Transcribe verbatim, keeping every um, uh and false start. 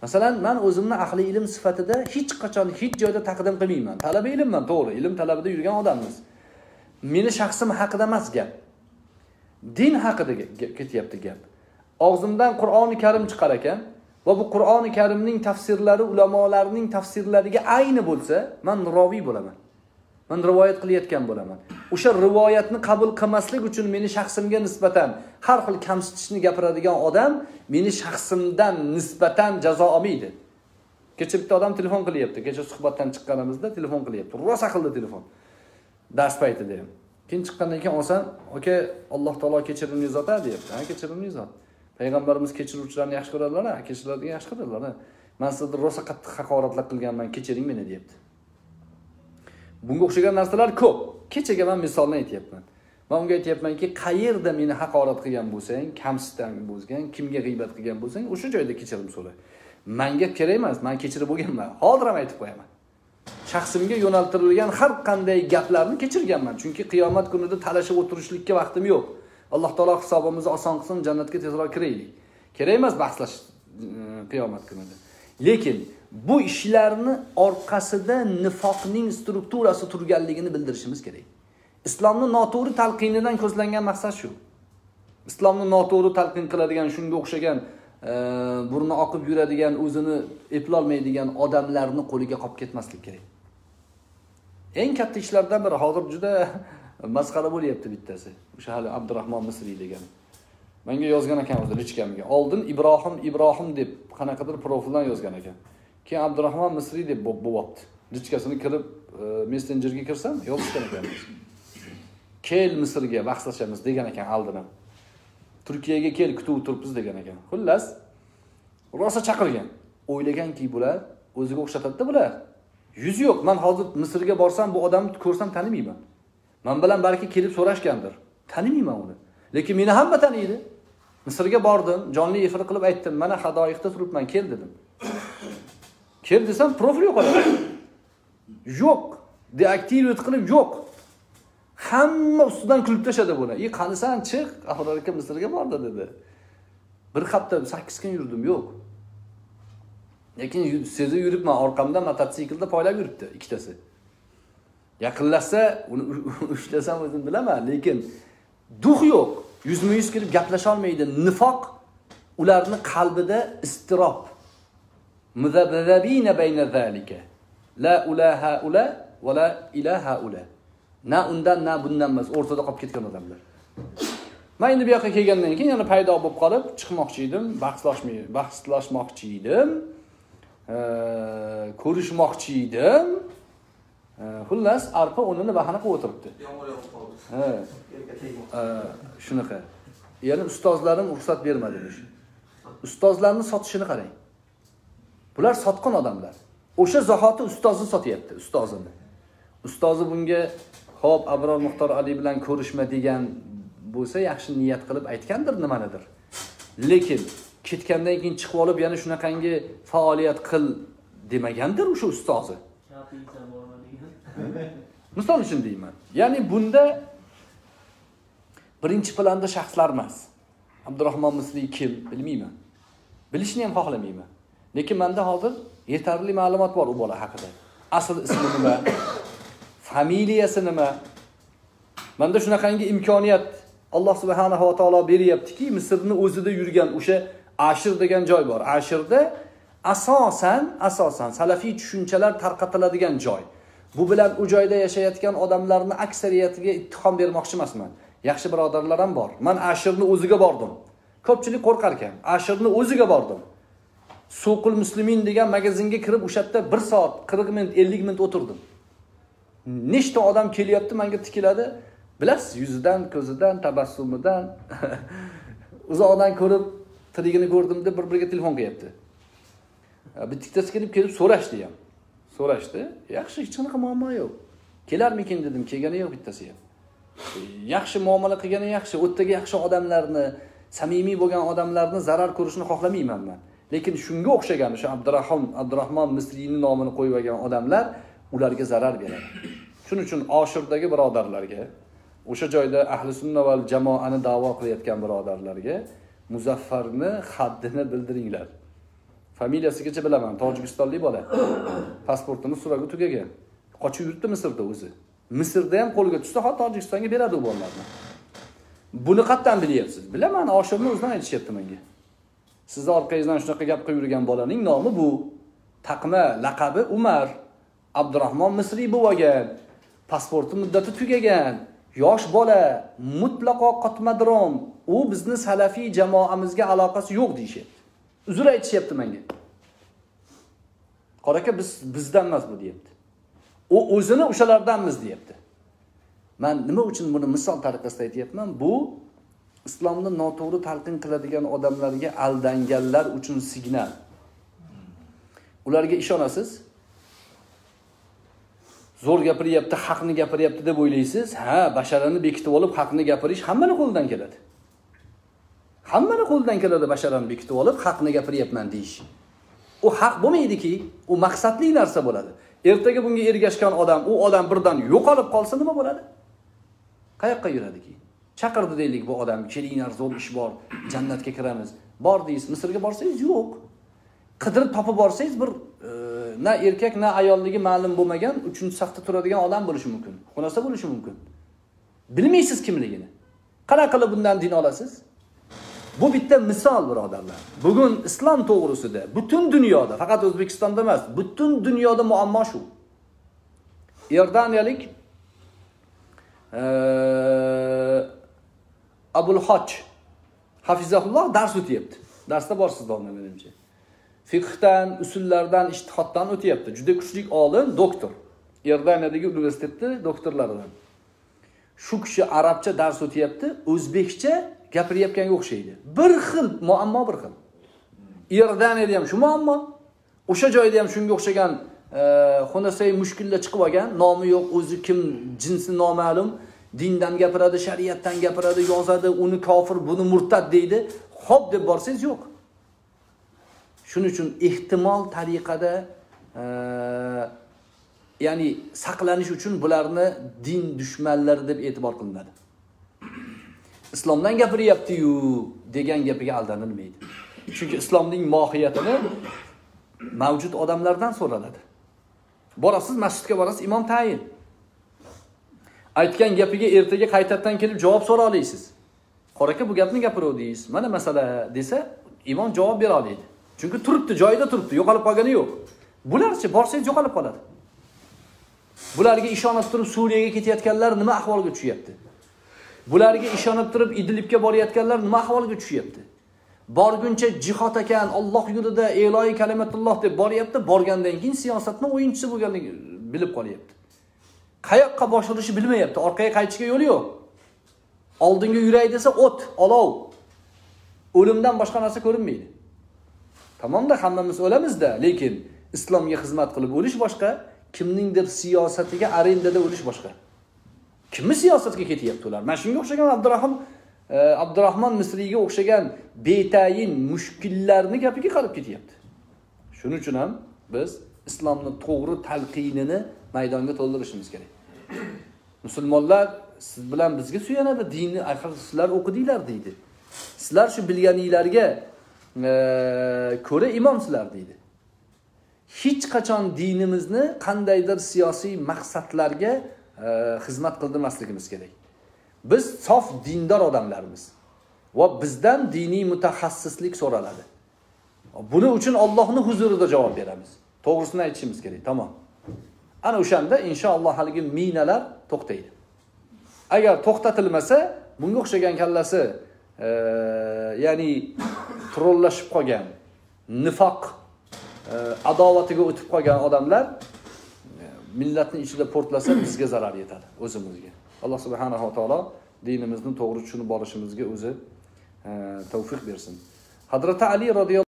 Masalan, men o'zimni ahli ilm sifatida hech qachon hech joyda taqdim qilmayman. Talaba ilmman, to'g'ri, ilm talabida yurgan odammiz. Meni shaxsim haqida emas gap. Din haqida ketyapti gap. Og'zimdan Qur'oni Karim chiqar ekan va bu Qur'oni Karimning tafsirlari ulamolarning tafsirlariga ayni bo'lsa, men roviy bo'laman. Men rivoyat qilayotgan bo'laman. O'sha rivoyatni qabul qilmaslik uchun meni shaxsimga nisbatan har xil kamsitishni gapiradigan odam meni shaxsimdan nisbatan jazo olmaydi. Kecha bitta odam telefon qilyapti. Kecha suhbatdan chiqqanimizda telefon qilyapti. Rosa qildi telefon. Dars paytida ham. Keyin chiqqandan keyin olsam, "Aka, Alloh taolo kechirimni uzatadi" deyapti. Ha, kechirimni uzat. Payg'ambarimiz kechiruvchilarni yaxshi ko'radilar, ha, kechiruvchilarni yaxshi ko'radilar. Men sizga rosa qattiq haqoratlar qilganman, kechiring meni deyapti. Bunga o'xshagan narsalar ko'p. Kechaga men misolni aytyapman. Men unga aytyapmanki, qayerda meni haqorat qilgan bo'lsang, kamsitgan bo'lsang, kimga g'iybat qilgan bo'lsang, o'sha joyda kechirim so'ra. Menga kerak emas, men kechirib bo'lganman. Hozir ham aytib qo'yaman. Shaxsimga yo'naltirilgan har qanday gaplarni kechirganman. Chunki qiyomat kunida talashib o'tirishlikka vaqtim yo'q. Alloh taolo hisobimizni oson qilsin, jannatga tezroq kiraylik. Kerak emas bahslash qiyomat kunida. Lekin bu ishlarni orqasida nifoqning strukturasi turganligini bildirishimiz kerak. Islomni noto'g'ri talqinidan ko'zlangan maqsad shu. Islomni noto'g'ri talqin qiladigan, shunga o'xshagan burni oqib yuradigan, o'zini eplolmaydigan odamlarni qo'liga qolib ketmaslik kerak. Eng katta ishlardan biri hozir juda masxara bo'lyapti bittasi. O'sha hali Abdurahmon Misriy degan. Menga yozgan ekan o'zi lichkamga. Oldin Ibrohim Ibrohim deb qanaqadir profildan yozgan ekan. Keyin Abdurahmon Misriy deb bo'lyapti. Lichkasini kirib messenjerga kirsam, yozishgan ekan. Kel Misrga bahslashamiz degan ekan oldin. Turkiyaga kel kutib turibmiz degan ekan. Xullas, rosa chaqirgan. O'ylaganki bular o'ziga o'xshatadi bular. Yuz yo'q. Men hozir Misrga borsam bu odamni ko'rsam tanimayman. Men bilan balki kelib so'rashgandir. Tanimayman uni. Lekin meni hamma taniydi. Misrga bordim, jonli efir qilib aytdim, mana hadoyiqda turibman, kel dedim. Kel desam profil yo'q edi. Yo'q. Deaktivate qilib yo'q. Hamma ustidan kulib tashadi buni. "Ey, qanisan chiq, Ahror aka Misrga bordi" dedi. Bir hafta sakkiz kun yurdim, yo'q. Lekin sezib yuribman, orqamdan mototsiklda poylab yuribdi ikkitasi. Yaqinlashsa, uni ushlasam o'zim bilaman, lekin duh yo'q. Yuzma-yuz kelib gaplasha olmaydi. Nifoq ularning qalbida istirob. Muzabzabina bayna zalika. La ilaha ula va la ilaha ula. Na undan na bundan emas, o'rtada qolib ketgan odamlar. Men endi bu yoqqa kelgandan keyin yana paydo bo'lib qolib, chiqmoqchi edim, bahslashmay, bahslashmoqchi edim. Ko'rishmoqchi edim. Xullas, arpa o'rnini bahana qilib o'tiribdi. Yomg'ir yog'ib qoldi. Ha. Shunaqa. Ya'ni ustozlarim ruxsat bermadi demiş. Ustozlarni sotishini qarang. Bular sotqin odamlar. O'sha zahoti ustozni sotyapti, ustozini. Ustozi bunga "Xo'p, Abror Muxtor Ali bilan ko'rishma" degan bo'lsa, yaxshi niyat qilib aytgandir nimanidir. Lekin ketgandan keyin chiqib olib, yana shunaqangi faoliyat qil demagandir o'sha ustozi. Misol uchun deyman. Ya'ni bunda birinchi planda shaxslar emas. Abdurahmon Misriy kim bilmayman. Bilishni ham xohlamayman. Lekin menda hozir yetarli ma'lumot bor u bola haqida. Asl ismi nima? Familiyasi nima? Menda shunaqangi imkoniyat Alloh subhanahu va taolo beryaptiki, Misrni o'zida yurgan o'sha Ashir degan joy bor. Ashirda asosan, asosan salafiy tushunchalar tarqatiladigan joy. Bu bilan u joyda yashayotgan odamlarning aksariyatiga ittihom bermoqchi emasman. Yaxshi birodarlar ham bor. Men Ashirni o'ziga bordim. Ko'pchilik qo'rqar ekan. Ashirni o'ziga bordim. Suqul Muslimin degan magazinga kirib o'sha yerda bir soat, qirq minut, ellik minut o'tirdim. Nechta odam kelyapti, menga tikiladi. Bilasiz, yuzidan, ko'zidan, tabassumidan uzoqdan ko'rib, tirigini ko'rdim deb bir-biriga telefon qilyapti. Bittasi kelib kelib so'rashdi ham. So'rashdi. Yaxshi, hech qanaqa muammo yo'q. Kelarmikin dedim, kelgani yo'q bittasi ham. Yaxshi muomala qilgani yaxshi, o'tdagi yaxshi odamlarni, samimiy bo'lgan odamlarni zarar ko'rishni xohlamayman men. Lekin shunga o'xshagan o'sha Abdurahmon Abdurahmon Misriyning nomini qo'yib olgan odamlar ularga zarar beradi. Shuning uchun Oshirdagi birodarlarga, o'sha joyda ahli sunna va jamoani da'vo qilayotgan birodarlarga Muzaffarni haddini bildiringlar. Familiyasigacha bilaman, tojikistonlik bola. Pasportini suragi tugagan. Qochib yuribdi Misrda o'zi. Misrda ham qo'lga tushsa, hozir Tojikistonga beradi u bolalarni. Buni qatdan bilyapsiz? Bilaman, oshirni o'zidan aytishyapti menga. Sizni orqangizdan shunaqa gap qilib yurgan bolaning nomi bu. Taqma laqabi Umar. Abdurahmon Misriy bo'lgan. Pasporti muddati tugagan. Yosh bola, mutlaqo qotmadirom. U bizni salafiy jamoamizga aloqasi yo'q deyishyapti. Uzr aytishyapti menga. Qoraka biz bizdan emas bu deyapti. U o'zini o'shalardanmiz deyapti. Men nima uchun buni misol tariqasida aytyapman? Bu islomni noto'g'ri talqin qiladigan odamlarga aldanganlar uchun signal. Ularga ishonasiz? Zo'r gapiryapti, haqni gapiryapti deb o'ylaysiz. Ha, basharani bekitib olib haqni gapirish hammani qo'lidan keladi. Hammani qo'lidan keladi basharani bekitib olib haqni gapiryapman deyish. U haq bo'lmaydiki, u maqsadli narsa bo'ladi. Ertaga bunga ergashgan odam, u odam birdan yo'qolib qolsa nima bo'ladi? Qayoqqa yuradiki? Chaqirdi deylik bu odam, kelinglar, zo'r ish bor, jannatga kiramiz. Bor deysiz, Misrga borsangiz yo'q. Qidirib topib borsangiz bir e, na erkak na ayolligi ma'lum bo'lmagan uchinchi safda turadigan odam bo'lishi mumkin. Xunasa bo'lishi mumkin. Bilmaysiz kimligini. Qanaqa qilib bundan din olasiz? Bu bitta misol birodarlar. Bugun islom to'g'risida butun dunyoda, faqat O'zbekistonda emas, butun dunyoda muammo shu. Iordaniyalik e, Abul Hoj hafizahulloh dars o'tyapti. Darsda borsiz domla menimcha. Fiqhdan, usullardan, ijtihoddan o'tyapti. Juda kuchli olim, doktor. Iordaniyadagi universitetda doktorlaridan. Shu kishi arabcha dars o'tyapti, o'zbekcha gapiryapganga o'xshaydi. Bir xil muammo bir xil. Iordaniyada ham shu muammo, o'sha joyda ham shunga o'xshagan xunasay mushkullar chiqib olgan, nomi yo'q, o'zi kim, jinsi noma'lum, dindan gapiradi, shariatdan gapiradi, yozadi, uni kofir, buni murtad deydi. Xo'p deb borsangiz yo'q. Shuning uchun ehtimol tariqada e, ya'ni saqlanish uchun bularni din dushmanlari deb e'tibor qilinadi. Islomdan gapiryapti-yu degan gapiga aldanilmaydi. Chunki islomning mohiyatini mavjud odamlardan so'raladi. Borasiz, masjidga borasiz, imom tayin. Aytgan gapiga ertaga qaytadan kelib javob so'ra olasiz. Qoraka bu gapni gapiruvdingiz. Mana masala desa, imom javob bera oladi. Chunki turibdi, joyida turibdi, yo'qolib qolgani yo'q. Bularchi borsangiz yo'qolib qoladi. Bularga ishonib turib Suriyaga ketayotganlar nima ahvolga tushyapti? Bularga ishonib turib Idlibga borayotganlar nima ahvolga tushyapti? Borguncha jihod ekan, Alloh yo'lida e'loi kalimatulloh deb boryapti, borgandan keyin siyosatning o'yinchisi bo'lganligini bilib qolyapti. Qayoqqa boshilishi bilmayapti, orqaga qaytishga yo'li yo'q. Oldinga yuray desa o't, olov. O'limdan boshqa narsa ko'rinmaydi. Tamomda hammamiz o'lamiz-da, lekin islomga xizmat qilib o'lish boshqa, kimningdir siyosatiga arendada o'lish boshqa. Kimni siyosatga ketyapti ular? Mana shunga o'xshagan Abdurahmon e, Abdurahmon Misriyga o'xshagan betayin mushkillarni gapiga qarab ketyapti. Shuning uchun ham biz islomni to'g'ri talqinini maydonga to'ldirishimiz kerak. Musulmonlar siz bilan bizga suyanadi, dinni axir sizlar o'qidinglar deydi. Sizlar shu bilganinglarga e, ko'ra imomsizlar deydi. Hech qachon dinimizni qandaydir siyosiy maqsadlarga e, xizmat qildirmasligimiz kerak. Biz sof dindor odamlarmiz va bizdan diniy mutaxassislik so'raladi. Buni uchun Allohning huzurida javob beramiz. To'g'risini aytishimiz kerak, tamom. Ana o'shanda inshaalloh haligi minalar to'xtaydi. Agar to'xtatilmasa, bunga o'xshagan kallasi e, ya'ni trollashib qolgan, nifoq e, adovatiga o'tib qolgan odamlar e, millatning ichida portlasa bizga zarar yetadi, o'zimizga. Alloh subhanahu va taolo dinimizni to'g'ri tushunib borishimizga o'zi e, tavfiq bersin. Hazrat Ali radhiyallohu